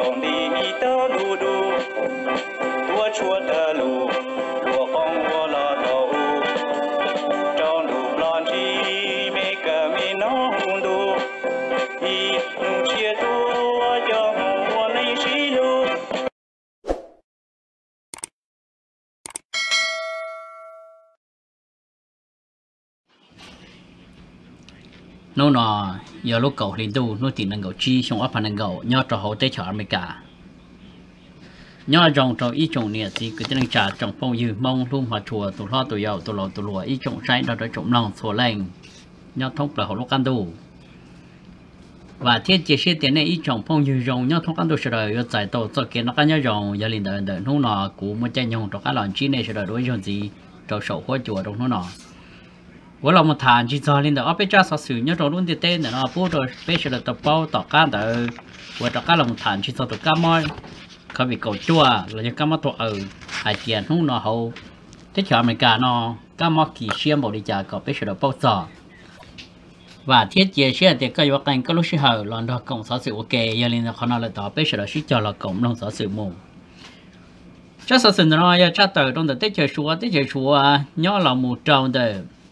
trong đi tơ đu đu tua chua tơ lù lúa phong hoa lò thầu trong đủ lon chi mê cờ mê nó hùng đu đi nụ chia tua cho hoa này xí lu nó nọ giờ lúc cầu lên tu nó tìm năng cầu chi xong áp năng cầu nhớ cho hậu tế cho America nhớ trong cho ý trồng nè thì cứ tên trả trong phong dư mong luôn hòa chùa tụ lo tụ giàu tụ lò tụ lùa ý trồng trái đó để trồng lòng sổ lành nhớ thông là hậu lúc ăn tu và thiết chế sĩ tiền này ý trồng phong dư rồng nhớ thông ăn tu sẽ đời giải tổ cho kiến nó cá nhớ rồng giờ liền đợi nó nọ cũ một chai nhung cho cá lòn chi này sẽ đời đối với gì cho sổ hoa chùa trong nó nọว่าเรามาทานจีจอลินเดอร์เอาไปจ้าสอสื่อเนี่ยเราลุ้นเต้นเนาะพูดโดยเปเชียร์ตัวเป้าต่อการแต่ว่าต่อการเรามาทานจีจอตัวก้ามอยเขาbị cầu chuaเราจะก้ามตัวหายเกียนหุ้นเนาะเขาที่ชาวอเมริกาเนาะก้ามกี่เชี่ยมบริจาคกับเปเชียร์เป้าจ่อว่าเทียเจียเชี่ยเด็กก็อยู่กันก็รู้ชื่อเหรอหลอนดอกกงสอสื่อโอเคยาลินเขาเนาะเลยต่อเปเชียร์ชื่อจอเรากงลงสอสื่อมุงจ้าสอสื่อเนาะยาชาเตอร์ตรงแต่เตเชียร์ชัวย่อเราหมู่เจ้าเด้อ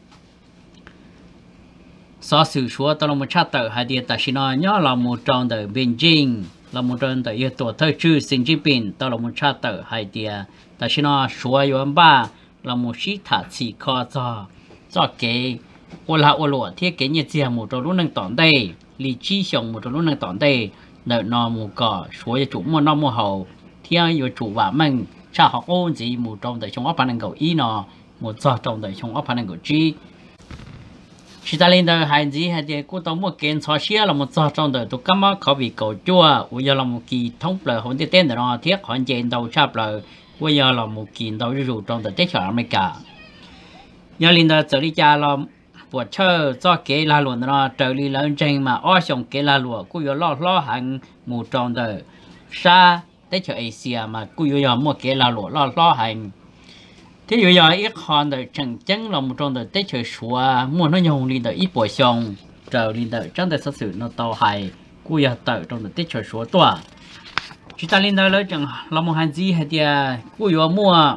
สอสื่อชัวตลอดมาชาติหายดีแต่ชินอยย่อเราหมู่จองเดอเบนจิงเราหมู่จองเดอเยตัวเธอชื่อสิงจิปินตลอดมาชาติหายดีแต่ชินอชัวยวนบ้าเราหมู่ชิถาสีคอจอเกโอลาโอลัวที่เกเนี่ยเจียหมู่จองรุ่นหนึ่งตอนได้ลีชีชงหมู่จองรุ่นหนึ่งตอนได้เดอนอหมู่ก่อชัวยจุมั่วนอหมู่เฮาเที่ยอยู่จุว่ามันชาหอกโอนจีหมู่จองเดอชงอัปพันธ์เก่าอีนอหมู่จอจองเดอชงอัปพันธ์เก่าจีchỉ ta lên đời hay gì hay thì cô tao mua kiện xóa xía là một trò trong đời tôi cắm áเขาbị cầu chua bây giờ là một kỳ thông lời không tên rồi nó thiết hoàn全đầu chắp lời bây giờ là một kỳ đầu rủ trong đời tết chợ America giờ lên đời trở đi cha là buổi chơi cho kế la luồn nó trở đi lớn trên mà ở trong kế la luồn cô giờ lo hàng một trong đời xa tết chợ Asia mà cô giờ mua kế la luồn lo hàng thế bây giờ ít con đời chẳng chắn là một trong đời tết trời xua mua nó nhung đi đời ít bồi xong trở đi đời trong đời sát sự nó tàu hay cú giờ tới trong đời tết trời xua toa chúng ta lên đời lấy chẳng là một hành gì hay thì cú giờ mua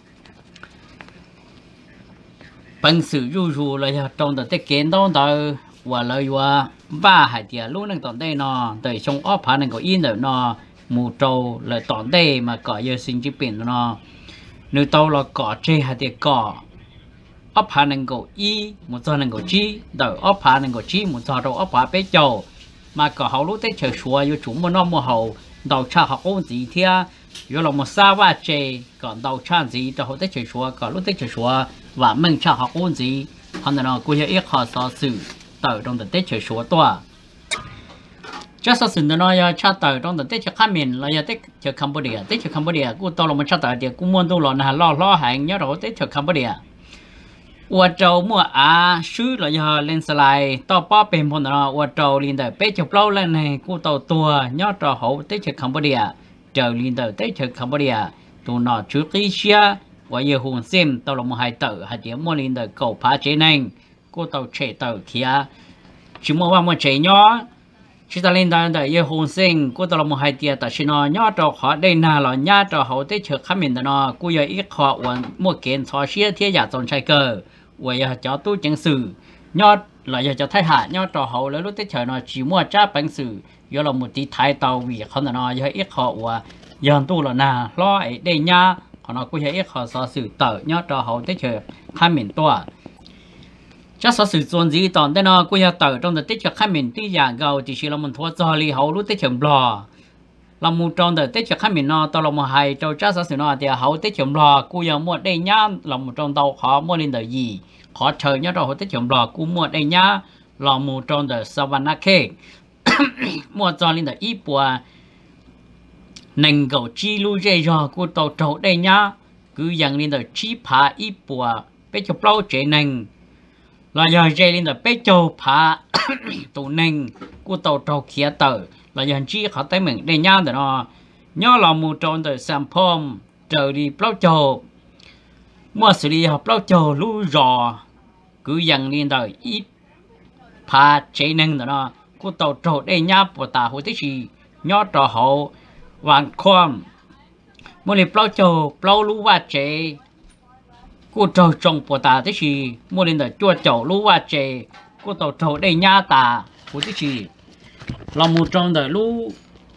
bằng sự ru là trong đời tết kiến đó đời và lời và ba hay thì lúc nãy tận đây nó đời trong ốp phá này có in đời nó mù trâu lời tận đây mà có giờ sinh chữ biển nó nếu tao là cỏ chơi hay thì cỏ ấp hà năng cầu y một giờ năng cầu chi đợi ấp hà năng cầu chi một giờ đâu ấp hà bé chầu mà cỏ hậu lúc tết trời xua yêu chúng một năm một hậu đầu cha học ôn gì thia yêu là một sao ba chơi còn đầu cha gì đầu tết trời xua còn lúc tết trời xua và mình cha học ôn gì hắn là cô yêu ít họ so sự đợi trong tết trời xua toa chắc sao sinh nó cha tờ trong tết cho khám miền là tết cho Cambodia cô tao là một cha tờ thì cô muốn tu là lo hàng nhớ rồi tết cho Cambodia qua trâu mua sứ là giờ lên slide tao bỏ bên phần đó qua trâu lên đời bé chụp lâu lên này cô tao tua nhớ trâu hậu tết cho Cambodia trời lên đời tết cho Cambodia tụi nó trước khi xia qua giờ hùng xem tao là một hai tờ hai tiếng mua lên đời cầu phá chế này cô tao chạy tờ kia chỉ mua một chạy nhỏ chỉ ta lên đời yêu hồn sinh cô tao là một hai tia tại sao nó nhớ trò họ đây nào là nhớ trò hậu tết trước khám mình nó cô giờ ít họ vẫn mua kiện xóa xía thế giả tồn trái cờ vậy giờ cho tôi chẳng xử nhớ là giờ cho thái hạ nhớ trò hậu lấy lúc tết trời nó chỉ mua trả bánh xử giờ là một tí thái tàu vì không là nó giờ ít họ và giờ tôi là nào lo ấy đây nhá còn nó cô giờ ít họ xóa xử tờ nhớ trò hậu tết trời khám mình to chắc số sự chuẩn gì tòn đây nó cô giờ tờ trong tết cho khách mình tuy giả gạo chỉ là một thua cho li hậu lúc tết chấm lò làm một trong tết cho khách mình nó tao là một hai trong chắc số sự nó thì hậu tết chấm lò cô giờ mua đây nhá là một trong tàu khó mua lên đời gì khó chờ nhá rồi hậu tết chấm lò cô mua đây nhá là một trong đời savannah cake mua cho lên đời ít bùa nành gạo chi lu dây rồi cô tàu trâu đây nhá cứ dần lên đời chi phá ít bùa bé chụp lâu chế nành là giờ dây lên là bé châu phá tụ nành của tàu trâu kia tờ là giờ chi họ tới mình đây nhau để nó nhớ là một trong tờ sản phẩm trở đi bao châu mua xử lý học bao châu lú rò cứ dần lên đời ít phá chế nành để nó của tàu trâu đây nhau của ta hồi thế gì nhớ trò hậu vàng khoam mỗi lần bao trâu bao lú va chế cô trâu trồng của ta thế gì mỗi lần là chua chậu lú va chế cô tàu trâu đây nhá ta của thế gì lòng một trong đời lú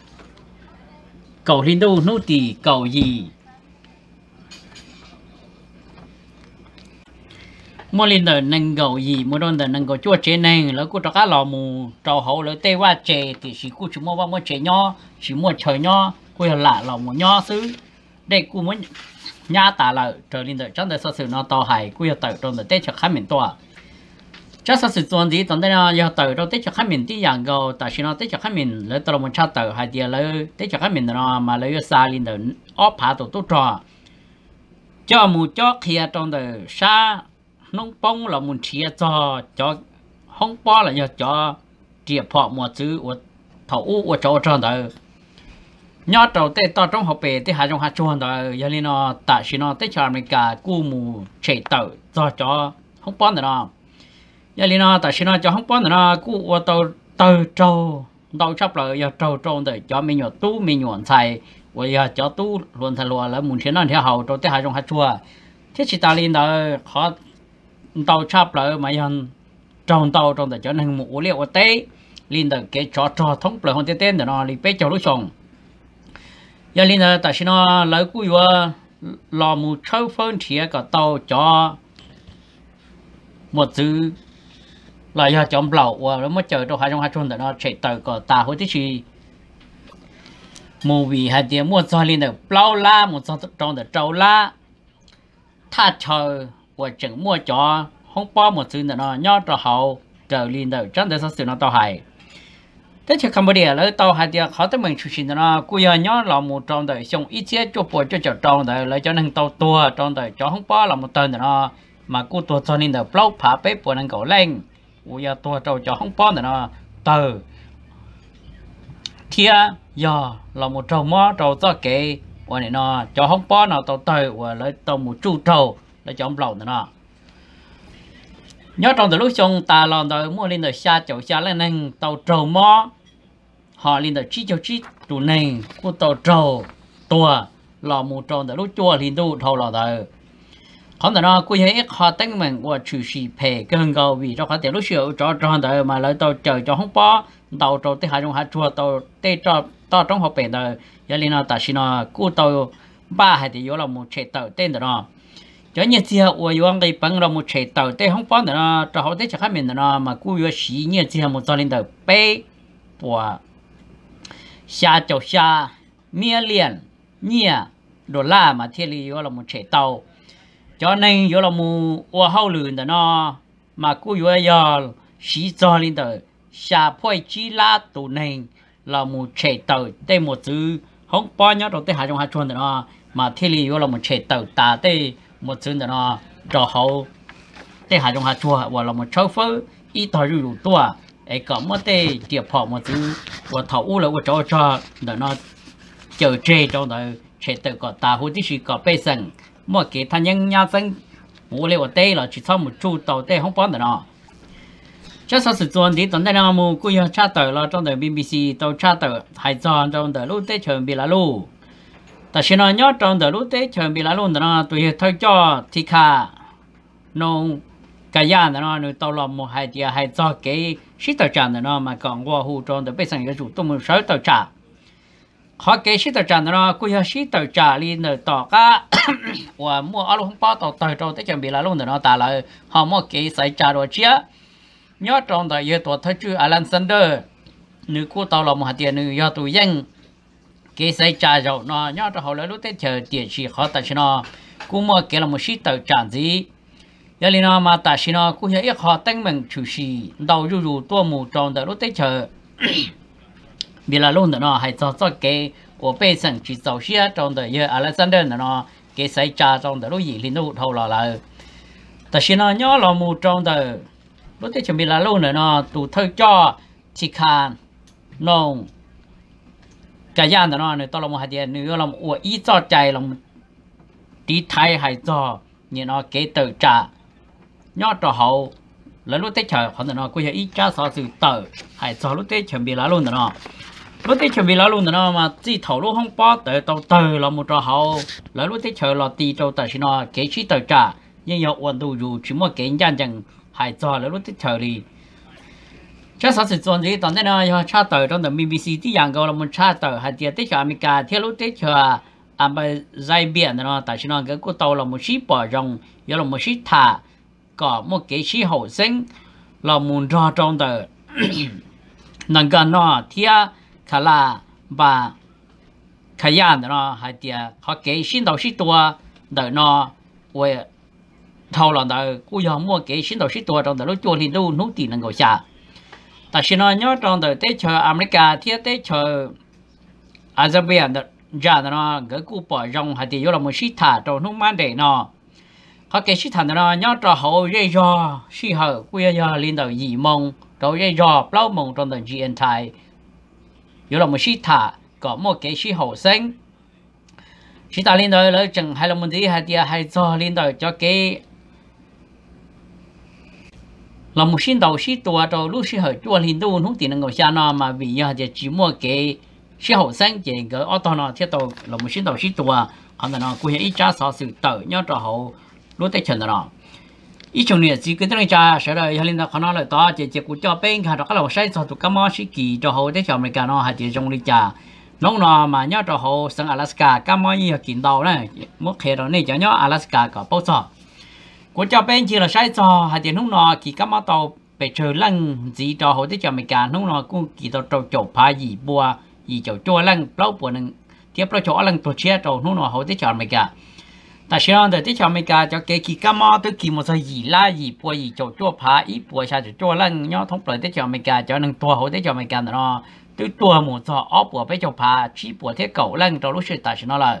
cầu lên đâu nô tỳ cầu gì mỗi lần đời nâng cầu gì mỗi lần đời nâng cầu chua chế nàyแล้วcô cho cá lò mù trâu hậuแล้วtê va chế thì chỉ cô chỉ mua chế nho chỉ mua trời nho cô lạ lò mù nho xứ đây cô muốn nhà ta là trở nên được trong đời sự nó to hay cô tự trong đời tết cho khách mình to chắc sự tuần gì tuần đây nó giờ tự trong tết cho khách mình tí dạng gầu tại vì nó tết cho khách mình lấy tao một cha tự hay tiền lấy tết cho khách mình nó mà lấy xa lên được ốp phá tổ tốt cho một cho kia trong đời xa nông bông là một chia cho không bao là giờ cho chia phọ một chữ của thầu của chỗ trong đời nhớ đầu tiên tao trong học bể thì hai trong hai chuan rồi giờ lên nó tại vì nó tới chợ mình cả cú mù chạy tàu cho không bán được nó giờ lên nó tại vì nó cho không bán được nó cú ở tàu trâu tàu chấp lại giờ trâu để cho mình nhọ tú mình nhọn xài bây giờ cho tú luôn thay luôn là muốn chuyện nó theo hậu đầu tới hai trong hai chuan thế chỉ ta lên đó họ tàu chấp lại mà giờ tàu để cho nên mũ liệu ở tế lên được cái cho thống lại hơn tên để nó đi bé cho lúc chồng giờ lên là tại sao nó lấy cúi vào lò mù trâu phân chia cả tàu cho một chữ là giờ chọn lẩu và nó mới chờ đâu hai trong hai chuồn để nó chạy tới cả ta hồi tí gì mù vì hai tiếng một giờ lên được bao la một giờ trong được trâu la thà chờ và chẳng mua cho không bao một chữ để nó nhót cho hậu trở lên được trong để sự nó tàu hài thế chứ Cambodia lấy tàu hai tiếng họ tới mình chủ xin nó cúi giờ nhớ là một trong đời xong ít chế cho bộ cho trong đời lấy cho nên tàu tua trong đời cho không bao là một tên nó mà cô tua cho nên được bao phá bếp của nên cậu lên cúi giờ tua cho không bao nó từ thia giờ là một trâu mó trâu cho kệ và này nó cho không bao nào tàu từ và lấy tàu một chu trâu lấy cho ông lẩu nó nhớ trong từ lúc xong ta làm đời mua lên đời xa chậu xa lên nên tàu trâu mó họ lên đời chi cho chi tụ nên của tàu trâu tua là một trong từ lúc chua lên tu thâu là đời không thể nó quy hết họ tính mình của chủ sĩ phê cơn cầu vì cho họ tiền lúc xưa cho đời mà lấy tàu chờ cho không bó tàu trâu tới hai trong hai chua tàu tê cho tàu trong họ bể đời giờ lên nó ta xin nó của tàu ba hay thì vô là một chế tàu tên đó nó cho như thế我用个帮了我切到对方帮的呢，正好在这下面的呢嘛，古月十年之后我找领导背我下就下面连เนี่ยดอลลาร์มาเที่ยวอยู่เราหมดเฉยเตาcho nênอยู่เราหมดว่าเขาลืมแต่เนาะมากูอยู่ยาสีจอลินเตอร์ชาพ่อยจีลาตัวนึงเราหมดเฉยเตาได้หมดซื้อห้องป้อนเนี่ยเราได้หาจงหาชวนแต่เนาะมาเที่ยวอยู่เราหมดเฉยเตาตาได้một chữ nó cho hậu để hai trong hai chùa và là một châu phơi ít thời rủ tua ấy có một cái tiệp họ một chữ và thấu là của cho để nó chờ chơi trong đời sẽ tự có ta hữu tí sự có bê sừng một cái thanh nhân nhà sinh ngủ lên ở đây là chỉ sau một chu tàu đây không bán được nó chắc sau sự chuẩn thì tuần đây là một cô yêu cha tờ là trong đời BBC tàu cha tờ hải giòn trong đời lúc tết trường bị là luแต่ฉันย้อนตรงเดิมรู้เตะเชิญบิลาลุนนะตัวเธอจ่อที่ขาโนกายานนะนูตลอดมหาเดียให้จ่อเกยชิตจันนะมาก่อนว่าหูตรงเดิมไปสั่งกระจุตัวมือใช้ตัวจ่าขอเกยชิตจันนะกูอยากชิตจ่าลีนต่อก็ว่ามั่วอารมณ์ป้าต่อตรงเตะเชิญบิลาลุนนะแต่ละหอมมั่วเกยใส่จ่าโดยเชี่ยย้อนตรงเดิมตัวเธอชื่ออลันซันเดอร์นูกูตลอดมหาเดียนูยอตัวยังcái sai trả rồi nó nhớ cho họ lấy lúc tết chờ tiền chỉ khó tại nó cũng mua cái là một shit tờ trả gì giờ li nó mà tại nó cũng hiểu ít họ tăng mình chủ sĩ đầu rủ tua mù tròn tại lúc tết chờ vì là luôn nó hay cho cái của bê sẵn chỉ giàu xía trong đời giờ Alexander nó cái sai trả trong đời lúc gì li nó thâu là tại nó nhớ là mù trong đời lúc tết chuẩn bị là luôn nó tụ thơ cho chỉ khan nông cái dạng đó nó tao làm một hạt tiền nữa làm uổng ý cho chạy làm đi thay hay cho như nó kế tự trả nhớ cho hậu lấy lúc tết chờ họ nó cũng ý trả sao sự tự hay cho lúc tết chuẩn bị lá luôn đó nó lúc đấy chuẩn bị lá luôn đó mà chỉ thầu lúc không bỏ tới tàu từ là một trò hậu lại lúc đấy chờ là tì trâu tại sao nó cái chi tàu trả nhưng nhiều quan đủ dù chỉ một cái nhân chẳng hại cho lại lúc đấy chờ đi chắc sao sự chuẩn gì tận đây nó cha tàu trong tờ BBC tí dạng câu là một cha tàu hay tiệt tới chờ America theo lúc đấy chờ à bây giải biển nó tại sao nó cái cô tàu là một ship bỏ rong giờ là một ship thả có một cái chi hậu sinh là muốn ra trong tờ năng gan nó thia khá là và khá yan nó hay tiệt họ cái xin đầu xin tua đợi nó về thầu là đợi cô giờ mua cái xin đầu xin tua trong đợi lúc chuột thì đâu nút tiền năng gọi xa tại sao nó nhớ trong đợi tết chờ America thia tết chờ Azerbaijan đợi ra nó cái cô bỏ rong hay tiệt là một ship thả trong nút mang để nó họ cái ship thả nó nhớ cho hậu dây do ship hậu cô giờ lên đợi gì mong rồi dây dò bao mong trong đời GN Thái, yếu là một sĩ thả có một cái sĩ hậu sinh, sĩ thả lên đời lấy chừng hay là một gì hay tia hay cho lên đời cho cái là một sĩ đầu sĩ tua rồi lúc sĩ hậu chua lên đâu không tiền ngồi xa nó mà vì giờ thì chỉ mua cái sĩ hậu sinh chỉ cái ô tô nó thiết đầu là một sĩ đầu sĩ tua, anh ta nó cũng hiện ít trả sao sự tự nhớ cho hậu lúc tới chân đó. ý chung này chỉ cái này cha sẽ là hiện tại nó là to chỉ của cho bên cả đó là một sai cho tụi các món sĩ kỳ cho hậu để cho mình cả nó hay chỉ trong đi cha nông nó mà nhớ cho hậu sang Alaska các món như kiến đầu này mất hệ đó này cho nhớ Alaska có bao giờ của cho bên chỉ là sai cho hay chỉ nông nó kỳ các món tàu bị chờ lăng gì cho hậu để cho mình cả nông nó cũng kỳ tàu trâu chậu phá gì bùa gì chậu chua lăng lâu bùa nâng tiếp lâu chỗ lăng tổ chia trâu nông nó hậu để cho mình cả tại sao để cho mình cả cho cái kỳ cam tới kỳ một thời gì la gì bùa gì chỗ chua phá ít bùa sao chỗ chua lăng nhớ thông lợi để cho mình cả cho nên tua hậu để cho mình cả nó tới tua một giờ ốp bùa phải cho phá chỉ bùa thế cậu lăng trong lúc sự tại sao là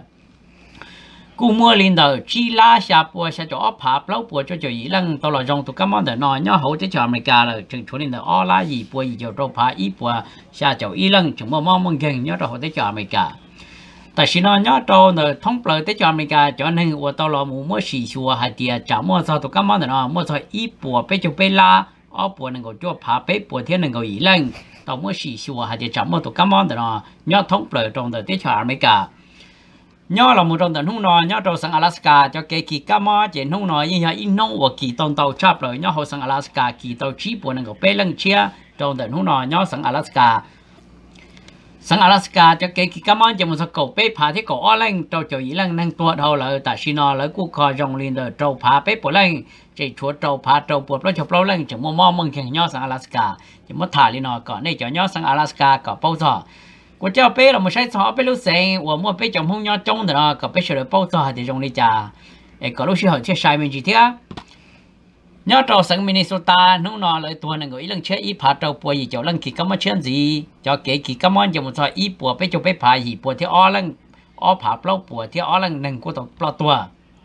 cú mua lên đầu chỉ la xa bùa sao cho ốp phá lâu bùa cho chỗ gì lăng tao là dùng tụ cam để nó nhớ hậu để cho mình cả là chừng chỗ lên đầu ó la gì bùa gì chỗ chua phá ít bùa sao chỗ ít lăng chúng mong mong gần nhớ hậu để cho mình cả tại sao nó nhớ trâu nó thông lợi tới cho mình cả cho nên我到了mua xì xua hay tiệt chả mua sao tụi các món đó mua sao ít bùa bé cho bé la ở bùa nên có cho phá bé bùa thiên nên có ý lên tao mua xì xua hay tiệt chả mua tụi các món đó nhớ thông lợi trong đời tới cho mình cả nhớ là một trong đời hung nó nhớ trâu sang Alaska cho cái kỳ các món chuyện hung nó như vậy nông và kỳ tông tàu chắp rồi nhớ họ sang Alaska kỳ tàu chỉ bùa nên có bé lăng chia trong đời hung nó nhớ sang Alaska sang Alaska cho cái cam on cho một số cầu bếp phá thế cầu lên trâu chỗ ý lăng năng tuột hậu lại tại xin nó lấy cuộc kho rong lên đời trâu phá bếp bỏ lên chỉ chúa trâu phá trâu buộc nó chụp lâu lên chỉ mua mong khen nhau sang Alaska chỉ mất thả lên nó còn này cho nhau sang Alaska có bao giờ của cháu bếp là một sai sót bếp lúc sáng và mua bếp chồng không nhau trong đó có bếp sửa bao giờ thì rong đi chả có lúc xưa họ chia sai mình chỉ thế nhớ trâu sang Minnesota nung nọ lại tuần này người lần chơi ít phá trâu bùa gì chỗ lần kỳ cam chuyện gì cho cái kỳ cam cho một số ít bùa bé cho bé phá gì bùa theo ó lần ó phá plau bùa theo ó lần nâng của tàu plau tua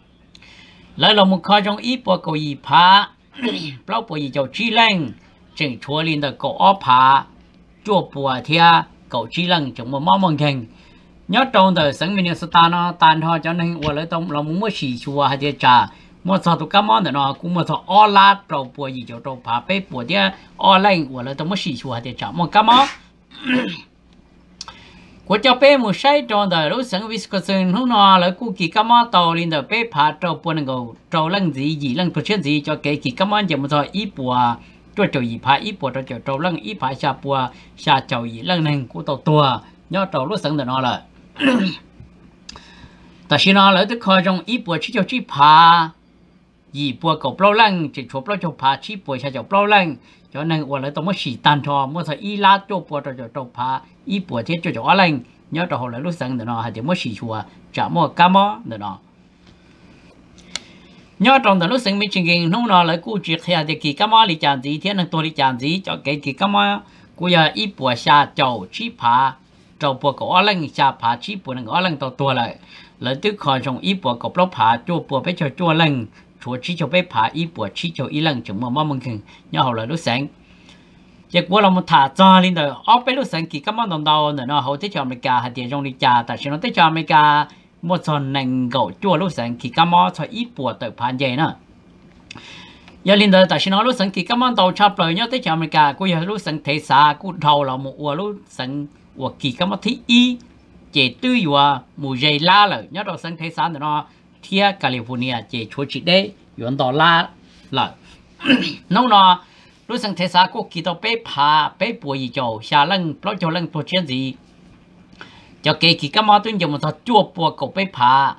lại là một kho trong ít bùa cầu gì phá plau bùa gì chỗ chi lần chừng chúa lên được cầu ó phá chùa bùa theo cầu chi lần chúng một mong khen nhớ trâu từ sang Minnesota nó tan thôi cho nên vừa lấy tông là muốn xì chùa hay thế trà mua sao tụi các món đó cũng mua sao all lá trâu bùa gì cho trâu phá bê bùa thế all lên của là tụi mới xì xùa thì chọn một các món của cho bê một sai trâu đời lúc sáng Wisconsin hôm nọ lấy cú kỳ các món tàu lên đời bê phá trâu bùa này go trâu lăng gì lăng tổ chức gì cho cái kỳ các món cho một sao ít bùa cho trâu gì phá ít bùa cho trâu lăng ít phá xa bùa xa trâu gì lăng này của tàu tua nhớ trâu lúc sáng đời nó là tại sao nó lấy tới coi trong ít bùa chỉ cho chỉ phá gì bùa cầu bao lăng chỉ chụp bao chụp phá chỉ bùa cho bao lăng cho nên我来到么时单拖么说一拉做bùa cho做phá一bùa thế cho cho lăng nhớ cho họ lại lúc sáng nó hay thì么时chùa chả么cam么nó nhớ trong đó lúc sáng mình chừng kinh nông nó lại cố chuyện hay thì kỳ cam么đi chạm gì thế nên tôi đi chạm gì cho cái kỳ cam么cố giờ ít bùa xa chầu chỉ phá chầu bùa cầu lăng xa phá chỉ bùa nó lăng to lại lại tức khỏi trong ít bùa cầu bao phá cho bùa phải cho lăng chúa chỉ cho bé phá ít bùa chỉ cho ít lần chúng mà mong khen nhớ hậu là lúc sáng chỉ của là một thả cho lên đời ốp bé lúc sáng kỳ các món đồng đầu nữa nó hậu tới cho America hay tiền trong đi trà tại sao nó tới cho America một số nền gạo chua lúc sáng kỳ các món cho ít bùa tới phá vậy nữa giờ lên đời tại sao nó lúc sáng kỳ các món đầu chắp lời nhớ tới cho America của giờ lúc sáng thế xa của đầu là một lúc sáng và kỳ cái mà thi y chế tư và mù dây la là nhớ đầu sang thế sản nó thia California chế chúa chỉ đấy yuan đỏ la là nó lúc sang thế sản có kỳ tàu bé phá bé bùa gì cho xa lăng bao cho lăng tổ chức gì cho kỳ cái mà tôi dùng một số chua bùa cổ bé phá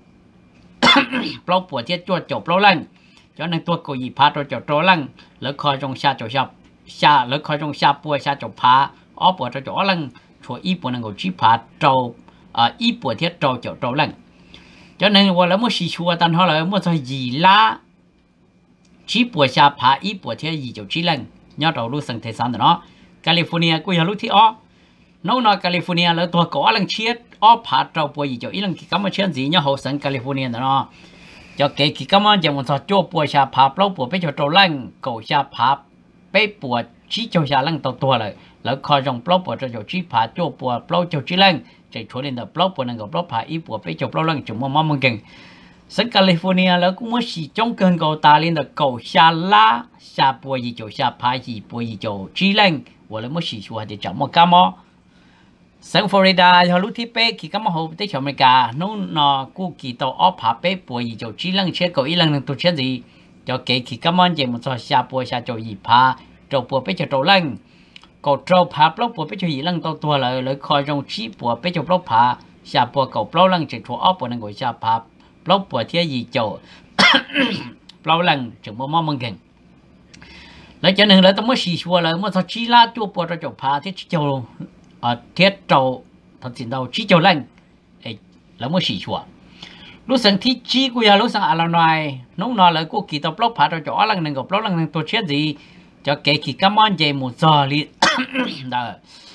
bao bùa thiết chua chọc bao lăng cho nênตัวกูยีพาตัวจอดลังแล้วคอยจงชาจอชาแล้วคอยจงชาปัวชาจอพาอ้อปัวจอลังชัวอีปัวนั่งกูจีพาจออีปัวเทียจอจอลังcho nênว่าแล้วมื่อสีชัวตันเขาเลยมื่อจะยีละจีปัวชาพาอีปัวเทียยีจอจีลังยอดเรารู้สังเทศานเนาะแคลิฟอร์เนียกูอยากรู้ที่อ้อน้องนอแคลิฟอร์เนียแล้วตัวกูลังเชียดอ้อพาจอปัวยีจออีลังกี่คำมาเชียนสีเนี่ยเขาสังแคลิฟอร์เนียเนาะcho kể khi các món giờ một số chỗ bùa xa phá lâu bùa bây giờ trâu lăng cầu xa phá bây bùa chỉ cho xa lăng tàu tua lạiแล้วคอยจงปล้บปวดจะอยู่ที่ผาโจปวดปล้บจะจีเล่งจะชวนเดินปล้บปวดนั่งกับปล้บผาอีปวดไปจะปล้บลังจุ่มมั่งเก่งสังแคลิฟอร์เนียแล้วก็เมื่อสีจงเกินกับตาลินเดเก่าชาลาชาปวดยีจะชาผายีปวดยีจะจีเล่งว่าแล้วเมื่อสีชัวจะจับมั่งก้ามอสังฟลอริดาเขารู้ที่เป๊ะกี่ก็มาหูที่อเมริกาโน่นนอกูกี่ตัวอ้อผาเป๊ะป่วยจะจีลังเชื่อเขาอีลังนึงตัวเชื่อสิจะเก๋กี่ก็มันจะมันจะชาป่วยชาจะยีผาจะป่วยไปจะตัวลังก็จะผาเปล่าป่วยไปจะยีลังตัวเลยคอยจงชี้ป่วยไปจะเปล่าผาชาป่วยก็เปล่าลังจะชัวอ้อป่วยนั่งก็ชาผาเปล่าป่วยที่ยีจะเปล่าลังจะมั่งเก่งแล้วจะหนึ่งแล้วต้องมาสีชัวเลยมันจะจีลาตัวป่วยจะผาที่จะthiết trâu thật sự đâu chỉ trâu lạnh là mới xì chùa lúc sáng thì chỉ của nhà lúc sáng ở ngoài nông nọ lại của kỳ tập lốc phá cho chó lăng nâng gặp lốc lăng nâng tổ chức gì cho kể kỳ cảm ơn về một giờ đi đó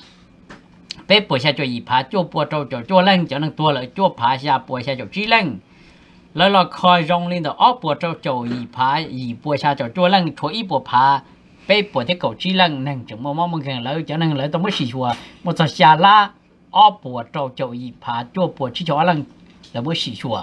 bé bùa xa cho gì phá cho bùa trâu cho lăng cho nâng tua lại cho phá xa bùa xa cho chỉ lăngแล้วเราคอยรองลินเดอร์อ้อปวดเจ้าโจยีพายีปวดชาเจ้าจั่วลังช่วยอีปวดพาไปปวดที่เก่าจีลังนั่งจังมองมึงแข่งแล้วจะนั่งแล้วต้องไม่สีชัวมันจะชาละอ้อปวดเจ้าโจยีพาจั่วปวดที่จั่วลังแล้วไม่สีชัว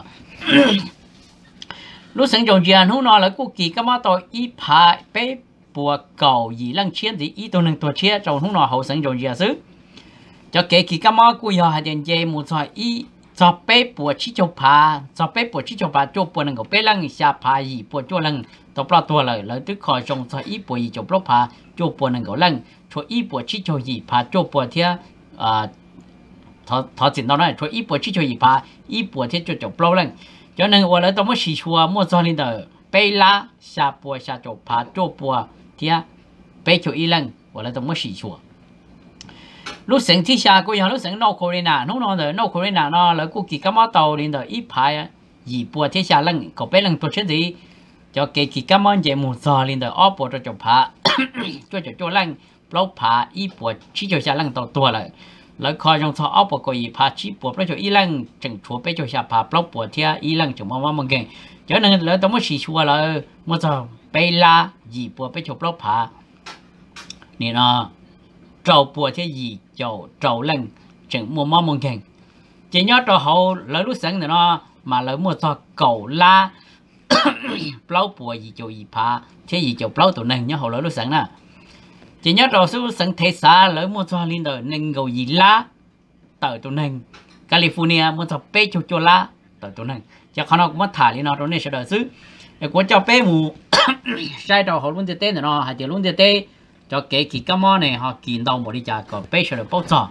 รู้สึกจงเจียนหูนอแล้วกูกี่ก็มาต่ออีพาไปปวดเก่ายีลังเชียนที่อีตัวหนึ่งตัวเชียจงหูนอเขาสังจงเจียซื้อจะเก๋กี่ก็มากูอยากให้เดินเจมุสอีจะไปปวดชิจพาจะไปปวดชิจพาโจปวดนั่งก็ไปลังชาพายีปวดจั่วลังตัวปลาตัวเลยแล้วทุกคนจงจะอีปวดยีจบลบพาโจปวดนั่งก็ลังช่วยอีปวดชิจยีพาโจปวดเทียถอดสินตอนนั้นช่วยอีปวดชิจยีพาอีปวดเทียโจจบลบลังจากนั้นว่าแล้วต้องมาสีชัวมั่วซอลินเดอร์ไปละชาปวดชาจบพาโจปวดเทียไปช่วยอีลังว่าแล้วต้องมาสีชัวรู้สึกที่ชาก็ยังรู้สึกนอกโคเรนาน้องๆเลยนอกโคเรนาเนาะแล้วกูกี่ก็มาต่อลินเดอร์อีพายยีปวดที่ชาลังก็ไปลังตัวเช่นนี้cho cái cái món gì một giờ lên đời ốp cho chụp phá cho lăng lâu phá ít bộ chỉ cho xa lăng tàu tua lạiแล้วคอยจงทอเอาปกอีพาชีปวดแล้วจะอีลังจังชัวไปจะชาพาปลอกปวดเทียอีลังจังมามึงเก่งจากนั้นแล้วต้องมาสีชัวเลยมันจะไปลายีปวดไปจะปลอกผานี่เนาะเจ้าปวดเทียยีเจ้าลังจังมามึงเก่งจีนยอดเราเขาแล้วรู้สึกเนาะมาแล้วมันจะเก่าลาเปล่าปวดยีเจ้ายีพาเทียยีเจ้าเปล่าตัวนึงเนี่ยเขาแล้วรู้สึกนะchỉ nhớ đầu số sáng thế xa lỡ mua cho linh đời nâng gầu gì lá tờ tụi nâng California mua cho bé cho lá tờ tụi nâng chắc họ nó cũng mất thả đi nó trong này sẽ đợi xứ để của cho bé mù sai đầu họ luôn tiệt tên nó hay tiệt luôn tiệt tên cho kể kỳ cam mò này họ kỳ đầu một đi trả còn bé sẽ được bao giờ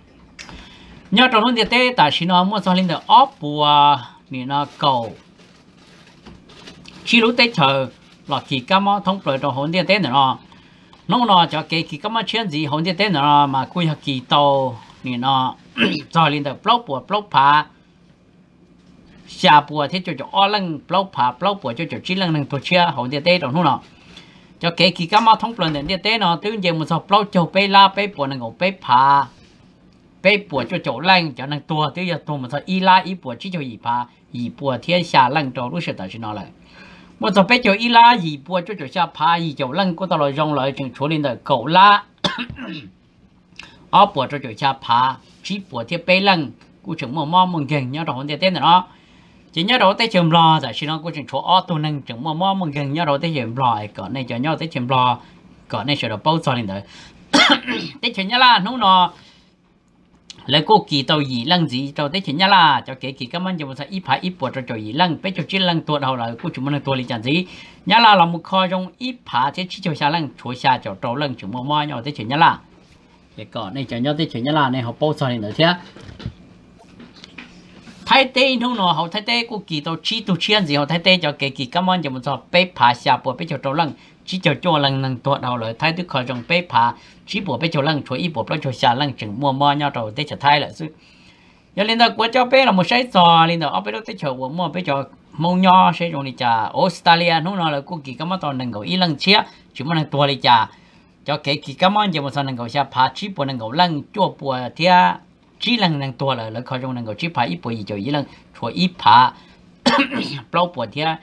nhớ trong luôn tiệt tên tại khi nó mua cho linh đời ốp bùa thì nó cầu chỉ lúc tết chờ là kỳ cam mò thông lời trong họ tiệt tên nó nó cho cái cái mà chuyện gì hôm nay tên nó mà quy hoạch kỳ tàu thì nó cho lên được block phá xả bùa thế cho ở lăng block bùa cho chỉ lăng năng tổ chức hôm nay tên đó nó cho cái cái mà thông plan đến tên nó tự nhiên một số block cho pe la pe bùa năng ngủ pe phá pe bùa cho chỗ lăng cho năng tua tự nhiên tua một số y la y bùa chỉ cho y phá y bùa thiên xả lăng cho lúc sẽ tới cho nó lại một số bé cho y la gì bùa cho xa phá gì chỗ lăng có tao lời rong lời chừng chỗ lên đời cậu la ở bùa cho xa phá chỉ bùa thiết bé lăng cũng chừng mò mừng gần nhớ đầu tên nó chỉ nhớ đầu tới chừng lo tại khi nó cũng chừng chỗ ở tu năng chừng mò mừng gần nhớ đầu tới chừng lo còn này cho nhớ tới chừng lo còn này sẽ được bao giờ lên đời tới chừng nhớ là nó lấy cô kỳ tàu gì lăng gì tàu tới chuyện nhá là cho cái kỳ cảm ơn cho một số ít phải ít bột cho gì lăng bây giờ chỉ lăng tuột đầu là cô chúng mình tuột đi chẳng gì nhá là một kho trong ít phải thế chỉ cho xa lăng chúa xa cho trâu lăng chúng mua nhau tới chuyện nhá là cái còn này cho nhau tới chuyện nhá là này họ bao giờ nữa thế thái tây không nó họ thái tây cô kỳ tàu chỉ tu chuyên gì họ thái tây cho cái kỳ cảm ơn cho một số bé phá xa bột bây giờ trâu lăng chỉ cho lăng năng tuột đầu rồi thái tức kho trong bé phá chỉ bột bây giờ lăng chúa ít bột bây giờ xa lăng chúng mua nhau rồi tới chuyện thái là chứ giờ lên đó của cháu bé là một cái trò lên đó ở bên đó tới chợ của mua bây giờ mông nho sẽ dùng đi trà Australia nó là cô kỳ cảm ơn toàn năng cầu ý lăng chia chỉ muốn năng tua đi trà cho cái kỳ cảm ơn cho một số năng cầu xa phá chỉ bột năng cầu lăng chua bùa thia chỉ lăng năng tua là khỏi dùng năng cầu chỉ phá ít bùa gì cho ý lăng chúa ít phá bao bùa thia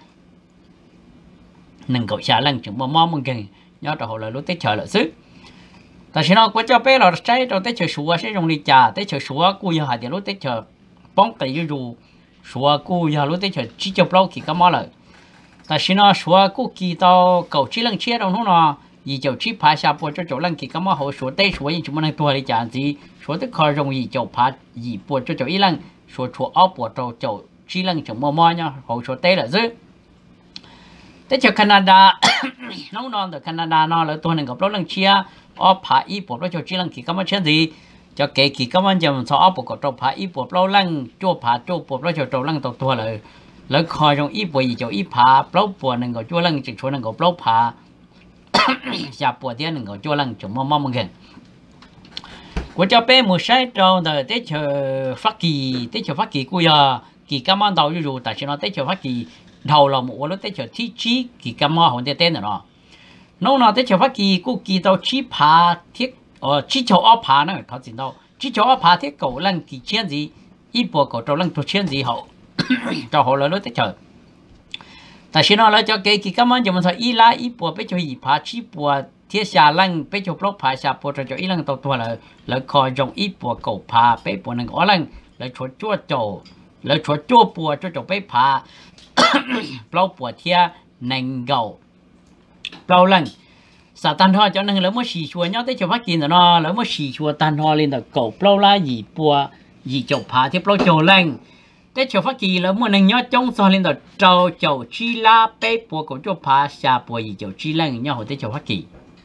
năng cầu xa lăng chúng mua mông kì nhớ cho họ là lúc tới chợ là xứ tại sao nó của cháu bé là trái rồi tới chợ sủa sẽ dùng đi trà tới chợ sủa cô giờ hạt lúc tới chợ bóng tay như dù sủa cô giờ lúc tới chợ chỉ cho bao kỳ cảm ơn lại tại sao nó sủa cô kỳ tao cầu chỉ lần chia đâu nó gì chậu chỉ phá xa bùa cho chỗ lần kỳ cảm ơn họ sủa tới sủa gì chúng mình tua đi trà gì sủa tới khỏi dùng gì chậu phá gì bùa cho chỗ ý lần sủa sủa áo bùa cho chậu chỉ lần chậu mò nha họ sủa tới là dữ tới chợ Canada nó non từ Canada nó là tôi nên gặp lâu lần chia ở phá ít bộ cho chỉ lần kỳ cảm ơn chuyện gì cho cái kỳ cảm ơn cho số bộ có phá ít bộ lâu lần cho phá cho bộ cho trâu lần tàu tua lại lấy khỏi trong ít bộ gì cho ít phá lâu bộ nên có cho lần chỉ cho nên có lâu phá xa bộ tiền nên có cho lần chúng mong mong gần của cho bé một sai trâu từ tới chợ phát kỳ của giờ kỳ cảm ơn đầu rồi tại sao nó tới chợ phát kỳ đầu là một lúc tới chợ thi chí kỳ cảm ơn họ tên rồi nó nói tới chợ phát kỳ cô kỳ tàu chỉ phá thiết chỉ cho ở phá nữaเขา知道chỉ cho ở phá thiết cầu lần kỳ chiến gì ít bộ cầu trâu lần trâu chiến gì họ cho họ lấy lúc tới chợ tại sao nó lấy cho cái kỳ cảm ơn cho mình thấy ít lá ít bộ bây giờ ít phá chỉ bộ thiết xa lần bây giờ block phá xa bộ cho ít lần tàu tua là coi trong ít bộ cầu phá bây bộ năng ở lần là chúa trâu là chúa bộ cho trâu bây phá block bộ thiết năng cầu bao lần sa tan hoa cho nên là mới xì chua nhau tới cho phát kiến rồi nó là mới xì chua tan hoa lên là cầu bao la gì bùa gì chậu phá thì bao chậu lên tới cho phát kiến là mới nên nhớ trong so lên là trâu chậu chi la bé bùa cầu cho phá xa bùa gì chậu chi lên nhau hồi tới cho phát kiến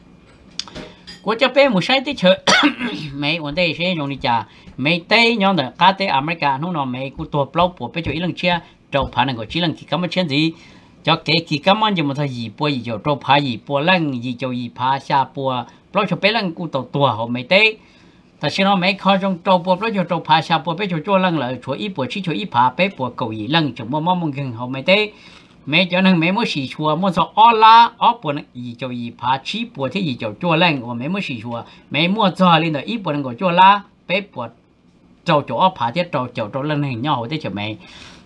của cho bé một sai tới chợ mấy vấn đề sẽ dùng đi trả mấy tây nhau là cá tây America nó nói mấy của tua bao bùa bé cho ý lần chia trâu phá này có chỉ lần khi cảm ơn chuyện gì cho cái kỳ cảm ơn cho một thời gì bùa gì cho trâu phá gì bùa lăng gì cho gì phá xa bùa bao cho bé lăng cụ tàu tua họ mấy tê tại sao nó mấy khó trong trâu bùa bao cho trâu phá xa bùa bé cho lăng lại chúa ít bùa chỉ chúa ít phá bé bùa cầu gì lăng chúng mong mong gần họ mấy tê mấy cho nên mấy mới xì chùa mua cho ó la ó bùa gì cho gì phá chỉ bùa thế gì cho lăng và mấy mới xì chùa mấy mua cho lên là ít bùa năng của la bé bùa trâu chỗ phá thế trâu lăng hình nhau thế cho mấy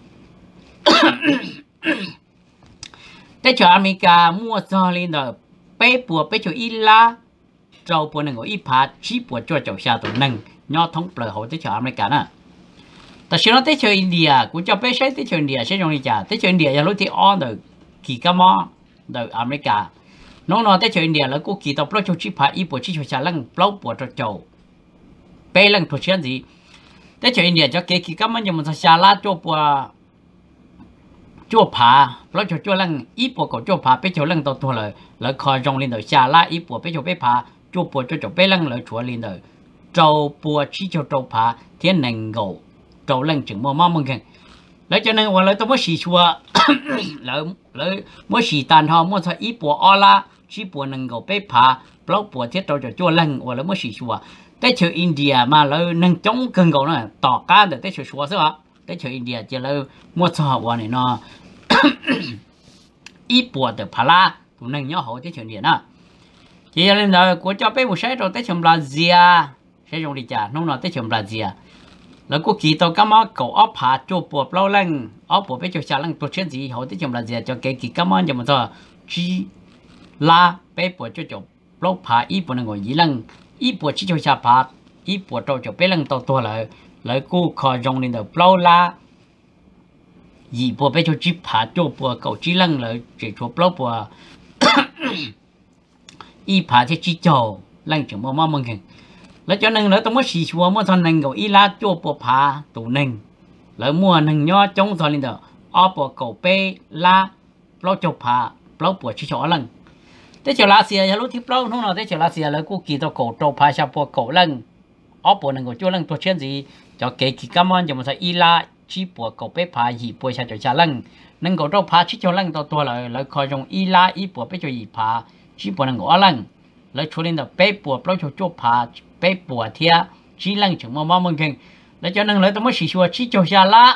tới chỗ America mua cho lên là bé bùa bé chỗ ít la trâu bùa năng của ít phá chỉ bùa cho chỗ xa tụi năng nhau thống bờ hội tới chỗ America nè tại sao nó tới chỗ India cũng cho bé tới chỗ India sẽ dùng đi trả tới chỗ India giờ lúc thì on được kỳ cam mo được America nó nói tới chỗ India là cô kỳ tàu bao cho chỉ phá ít bùa chỉ cho xa lăng bao bùa cho chỗ bé lăng thuộc chuyện gì tới chỗ India cho cái kỳ cam mo nhưng mà xa la cho bùa chúa pháแล้วchúa lăng ít bộ của chúa phá bây giờ lăng tàu tuaเลยคอยรงlên đời xa la ít bộ bây giờ bây phá chúa bộ chúa bây lăngเลยchúa lên đời trâu bộ chỉ cho trâu phá thiên năng gầu trâu lăng chừng mò mò mừng khen lấy cho nênว่าเลยต้องมาสีชัวเลยมาสีตานทองมาใช้ít bộอละchỉ bộ năng gầu bây pháแล้วbộ thiết trâu cho chúa lăngว่าเลยมาสีชัวtới chợ India màเลยnăng chống cơn gầu này tỏ cá để tới chợชัวsao ạ tới chợ India chỉ là mua cho họ vào này nó ít bùa từ Pala tụi nên nhớ hộ tới chợ India đó chỉ lên đời của cho bé một sai rồi tới chợ Brazil sẽ dùng đi trả nó nói tới chợ Brazil là cô kỳ tàu cá mò cầu ốp hạ cho bùa bao lăng ốp bùa bé cho xa lăng tôi chuyện gì hộ tới chợ Brazil cho cái kỳ cá mò cho một giờ chi la bé bùa cho chỗ bao hạ ít bùa ngồi gì lăng ít bùa chỉ cho xa phá ít bùa cho chỗ bé lăng tàu tua lại cô khỏi dùng lên đời bao la gì bùa bé cho chip phá cho bùa cầu chỉ lăng lại chỉ cho bao bùa y phá thì chỉ cho lăng chẳng mò mò mừng แล้วcho nên là tôi mới xì xua mới thằng nên cầu y lá chua bùa phá tụ nênแล้วมัวหนึ่งย่อจงสอนลินเดออ้อปวดเก่าเป้ละเปล่าจบผ่าเปล่าปวดชิชอลังแต่เจ้าลาเซียอย่ารู้ที่เปล่าทุ่งเราแต่เจ้าลาเซียแล้วกูกี่ตัวเก่าจบผ่าชาปวดเก่าลังอ้อปวดหนึ่งก็จ้วลังตัวเช่นสิจะเกะกี่กำมันจะมาใส่อีละชีปวดเก่าเป้ผ่าหีปวดชาจชาลังหนึ่งก็จบผ่าชิชอลังตัวเลยแล้วคอยจงอีละอีปวดไปจหีผ่าชีปวดหนึ่งก็ลังแล้วชวนลินเดอเป้ปวดเปล่าจบผ่าเป้ปวดเทียชีลังถึงมามึงเก่งแล้วcho nênเลยต้องมาชี้ชัวชี้โจชาละ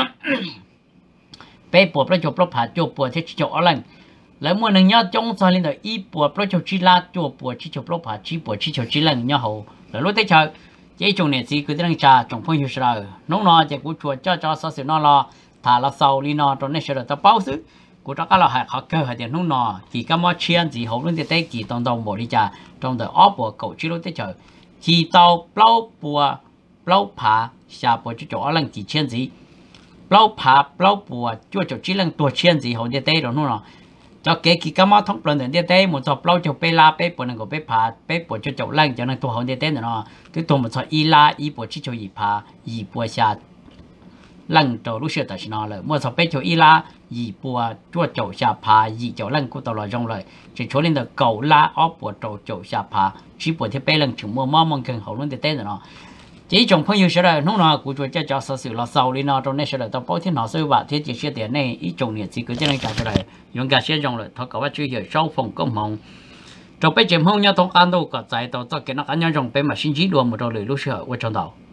ไปปวดประจบประผาโจปวดที่ชี้โจอะไรแล้วเมื่อหนึ่งยอดจงสอนลินเดออีปวดประจบชี้ละโจปวดชี้โจประผาชี้ปวดชี้โจชี้ลังยอหูแล้วรู้ได้เฉยเจ้าจงเนี่ยสิคือตั้งใจจงพูดอยู่เสมอน้องนอจะกูชวนเจ้าสาวเสียนอรอถ้าเราเศร้าลีนอตรงนี้เสด็จจะเป้าซื้อกูจะก็เราหาเขาเกิดให้เดี๋ยวน้องนอกี่ก็มาเชียนสิหูรุ่นเด็กกี่ตรงบริจาตรงเดออ้อปวดเก่าชี้รู้ได้เฉยกี่เตาเปล่าปวดเปล่าผาชาปวดจุดอะไรกี่เชียนสิเปล่าผาเปล่าปวดจุดจุดชี้ลังตัวเชียนสิหูเด็กตรงนู้นเนาะจะเกะกี่ก็มาท้องปลนเด็กๆหมดตัวเปล่าจุดไปลาไปปวดนั่งก็ไปผาไปปวดจุดจุดลังจะนั่งตัวหูเด็กเนาะคือตัวหมดตัวอีลาอีปวดชี้จุดอีผาอีปวดชาลังตัวรู้เชื่อแต่ชนะเลยเมื่อสอบไปจุดอีลาอีปวดจุดจุดชาผาอีจุดลังกูตลอดจงเลยจะชวนเล่นเก่าลาอ้อปวดจุดชาผาชี้ปวดที่ไปลังถึงมัวมองกันหูรุ่นเด็กเนาะchỉ trong phong yêu sẽ là lúc nào cũng cho cháu sự là sau đi nào trong này sẽ là tao bảo thiên họ sư và thiết chỉ tiền này ít trong nhiệt chỉ cứ cho nên cả cái này dùng cả sẽ trong rồi thọ cả chú ý sau phòng công hồng trong bây giờ không nhau thông an đâu cả tại tao cho cái nó ăn nhau trong bên mà xin chỉ đùa một trò lời lúc sợ ở trong đầu